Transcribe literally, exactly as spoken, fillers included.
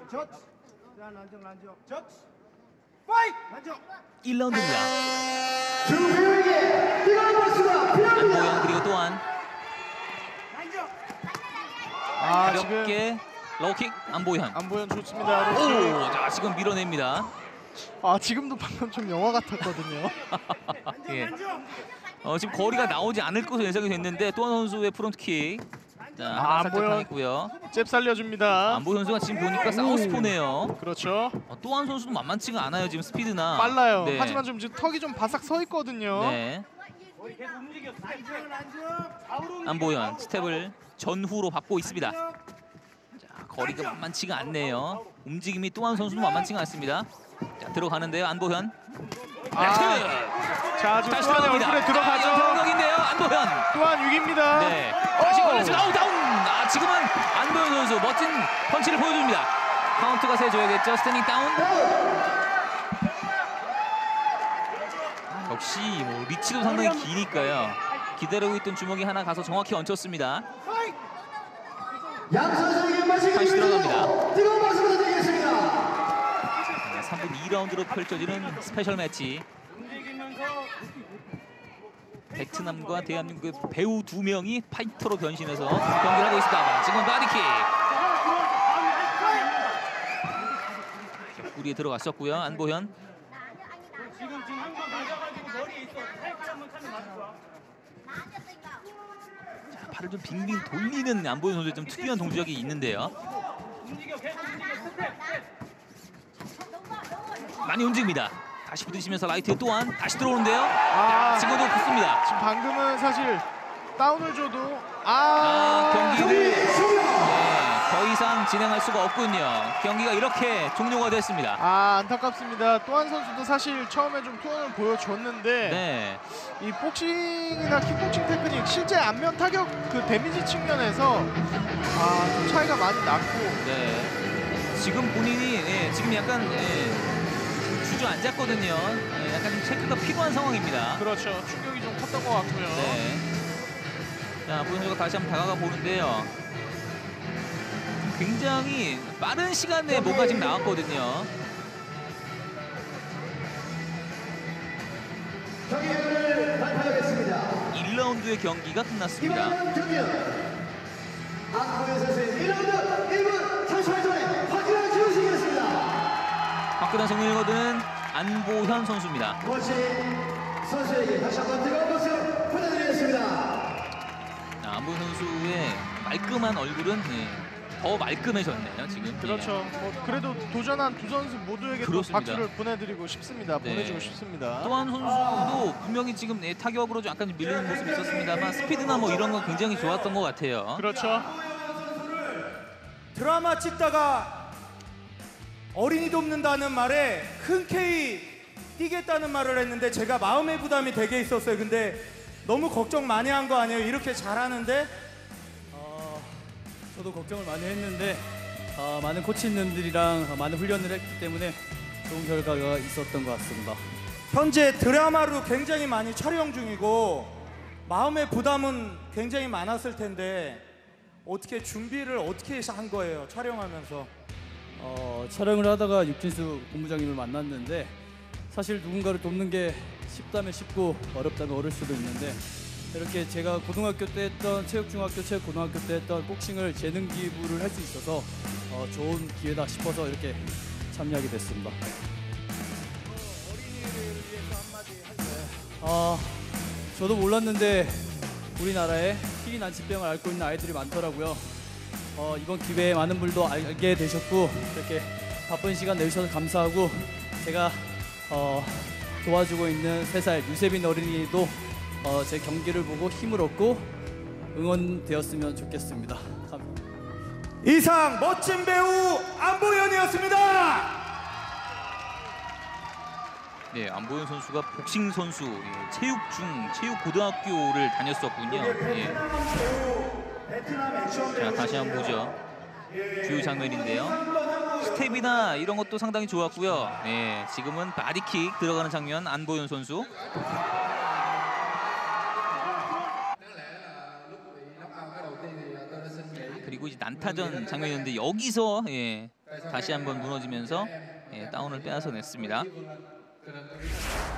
일 라운드입니다. 안보현 그리고 또한 아, 가볍게 로우킥 안보현. 안보현 좋습니다. 오, 자 지금 밀어냅니다. 아 지금도 방금 좀 영화 같았거든요. 예. 어, 지금 거리가 나오지 않을 것으로 예상이 됐는데 또한 선수의 프론트킥. 자, 아, 살짝 안보현. 당했고요. 잽 살려줍니다. 안보현 선수가 지금 보니까 사우스포네요. 그렇죠. 어, 또한 선수도 만만치가 않아요. 지금 스피드나. 빨라요. 네. 하지만 좀 지금 턱이 좀 바싹 서 있거든요. 네. 안보현 스텝을 전후로 밟고 있습니다. 자, 거리가 만만치가 않네요. 움직임이 또한 선수도 만만치가 않습니다. 자, 들어가는데요. 안보현. 아, 자, 지금 다시 또한 들어갑니다. 얼굴에 들어가죠. 연평력인데요. 안보현. 또한 육 입니다. 네. 다시 걸렸습니다. 아우 다운. 아, 지금은 안보현 선수 멋진 펀치를 보여줍니다. 카운트가 세줘야겠죠. 스탠딩 다운. 역시 뭐 리치도 상당히 기니까요. 기다리고 있던 주먹이 하나 가서 정확히 얹혔습니다. 다시 들어갑니다. 뜨거운 박수 부탁드리겠습니다. 삼 분 이 라운드로 펼쳐지는 스페셜 매치. 베트남과 대한민국의 배우 두 명이 파이터로 변신해서 경기를 하고 있습니다. 지금 바디킥. 옆구리에 들어갔었고요. 안보현. 지금 지금 한 번 맞아가지고 머리에 있어. 살짝 한번 타면 맞을 거야. 자, 팔을 좀 빙빙 돌리는 안보현 선수의 좀 특이한 동작이 있는데요. 움직여, 계속 움직여. 스텝, 스텝. 많이 움직입니다. 다시 부딪히면서 라이트 또한 다시 들어오는데요. 아, 지금도 붙습니다. 지금 방금은 사실 다운을 줘도 아, 아, 경기를 네, 더 이상 진행할 수가 없군요. 경기가 이렇게 종료가 됐습니다. 아 안타깝습니다. 또한 선수도 사실 처음에 좀 투혼을 보여줬는데 네, 이 복싱이나 킥복싱 테크닉 실제 안면 타격 그 데미지 측면에서 아, 좀 차이가 많이 났고 네. 지금 본인이 예, 지금 약간 예, 주저앉았거든요. 예, 약간 좀 체크가 필요한 상황입니다. 그렇죠. 충격이 좀 컸던 것 같고요. 네. 자, 안보현 선수가 다시 한번 다가가 보는데요. 굉장히 빠른 시간 내에 뭔가 지금 나왔거든요. 경기를 발표하겠습니다. 일 라운드의 경기가 끝났습니다. 이번 경기는 안보현 선수의 일 라운드 일 분 삼십팔 초에 확실하게 지우시겠습니다. 화끈한 승리를 거두는 안보현 선수입니다. 멋진 선수에게 다시 한번 뜨거운 박수 부탁드리겠습니다. 자, 안보현 선수의 말끔한 얼굴은 예, 더 말끔해졌네요. 지금. 그렇죠. 뭐 그래도 도전한 두 선수 모두에게 또 그렇습니다. 박수를 보내드리고 싶습니다. 네. 보내주고 싶습니다. 또한 선수도 분명히 지금 예, 타격으로 좀 약간 밀리는 모습이 있었습니다만 스피드나 뭐 이런 건 굉장히 좋았던 것 같아요. 그렇죠. 드라마 찍다가 어린이 돕는다는 말에 흔쾌히 뛰겠다는 말을 했는데 제가 마음의 부담이 되게 있었어요. 근데 너무 걱정 많이 한 거 아니에요? 이렇게 잘하는데? 어, 저도 걱정을 많이 했는데 어, 많은 코치님들이랑 어, 많은 훈련을 했기 때문에 좋은 결과가 있었던 것 같습니다. 현재 드라마로 굉장히 많이 촬영 중이고 마음의 부담은 굉장히 많았을 텐데 어떻게 준비를 어떻게 한 거예요? 촬영하면서? 어, 촬영을 하다가 육진수 본부장님을 만났는데 사실 누군가를 돕는 게 쉽다면 쉽고 어렵다면 어려울 수도 있는데 이렇게 제가 고등학교 때 했던 체육중학교, 체육고등학교 때 했던 복싱을 재능 기부를 할 수 있어서 어, 좋은 기회다 싶어서 이렇게 참여하게 됐습니다. 어, 저도 몰랐는데 우리나라에 희귀 난치병을 앓고 있는 아이들이 많더라고요. 어, 이번 기회에 많은 분들도 알게 되셨고 이렇게 바쁜 시간 내주셔서 감사하고 제가 어, 도와주고 있는 세 살 유세빈 어린이도 어, 제 경기를 보고 힘을 얻고 응원되었으면 좋겠습니다. 감사합니다. 이상 멋진 배우 안보현이었습니다. 네, 안보현 선수가 복싱 선수, 예, 체육중, 체육고등학교를 다녔었군요. 예. 자, 다시 한번 보죠. 주요 장면인데요. 스텝이나 이런 것도 상당히 좋았고요. 예, 지금은 바디킥 들어가는 장면 안보현 선수. 그리고 이제 난타전 장면이었는데 여기서 예, 다시 한번 무너지면서 예, 다운을 빼앗아냈습니다.